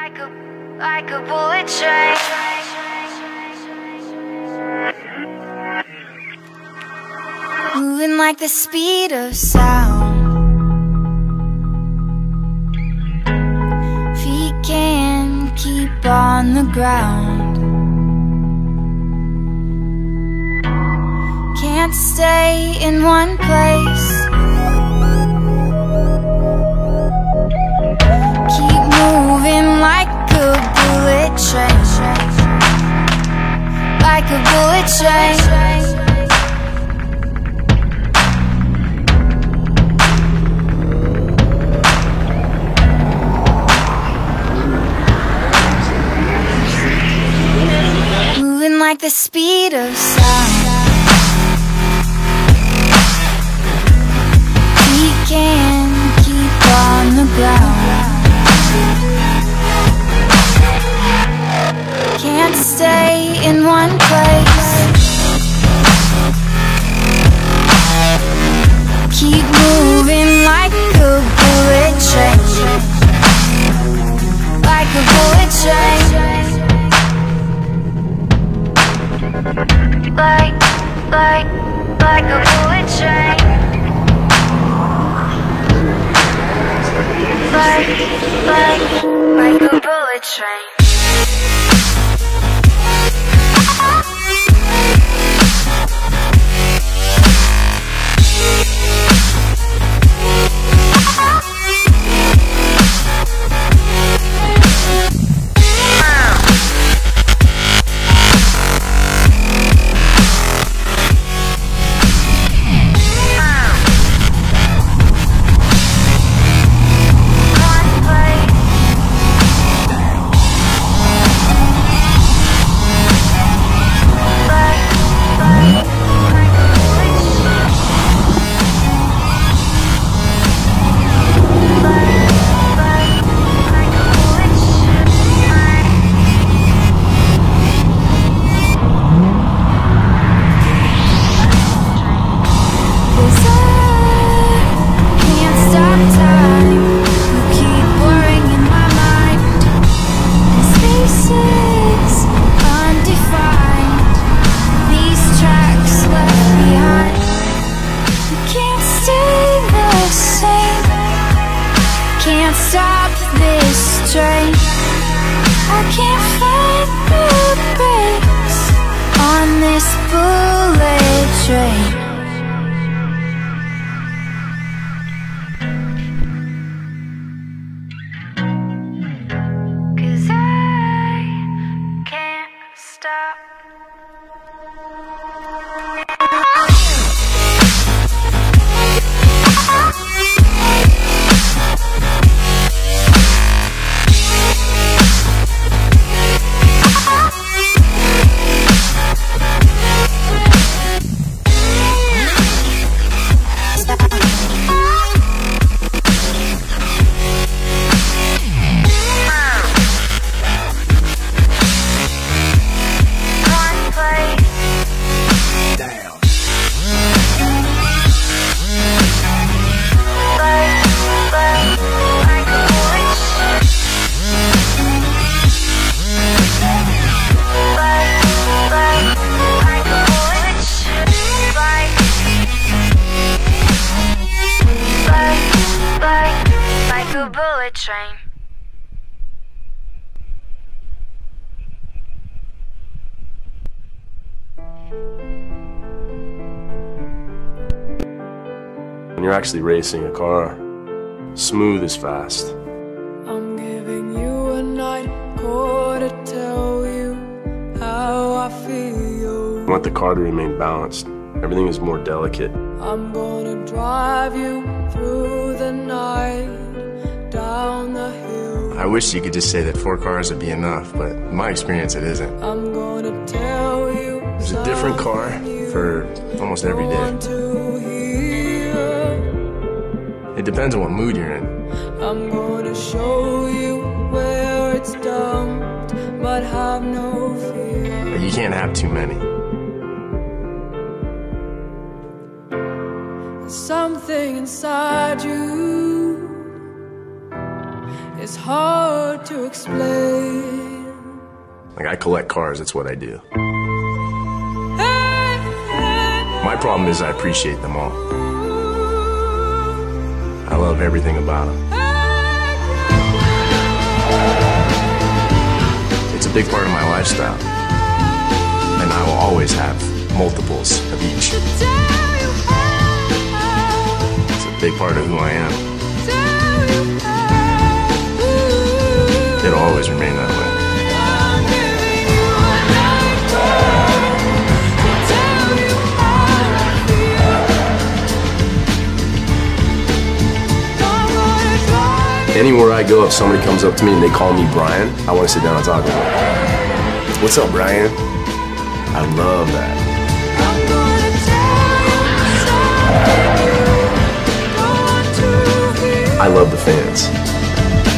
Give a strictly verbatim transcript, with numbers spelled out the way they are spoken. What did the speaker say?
Like a, like a bullet train. Moving like the speed of sound. Feet can't keep on the ground. Can't stay in one place. Keep moving like a bullet train. Like a bullet train. Moving like the speed of sound. We can't keep on the ground. Can't stay in one place. Keep moving like a bullet train. Like a bullet train. Like, like, like a bullet train. Like, like, like a bullet train. Stop this train. I can't find the brakes on this bullet train. Cause I can't stop. Bullet train. When you're actually racing a car, smooth is fast. I'm giving you a night call to tell you how I feel. You want the car to remain balanced. Everything is more delicate. I'm gonna drive you through the night. Down the hill. I wish you could just say that four cars would be enough, but in my experience it isn't. I'm gonna tell you There's a different car for almost every day. It depends on what mood you're in. I'm gonna show you where it's dumped, but have no fear. But you can't have too many. Something inside you is hard to explain. Like, I collect cars, that's what I do. My problem is I appreciate them all. I love everything about them. It's a big part of my lifestyle. And I will always have multiples of each. It's a big part of who I am. It'll always remain that way. Anywhere I go, if somebody comes up to me and they call me Brian, I want to sit down and talk to them. What's up, Brian? I love that. I love the fans.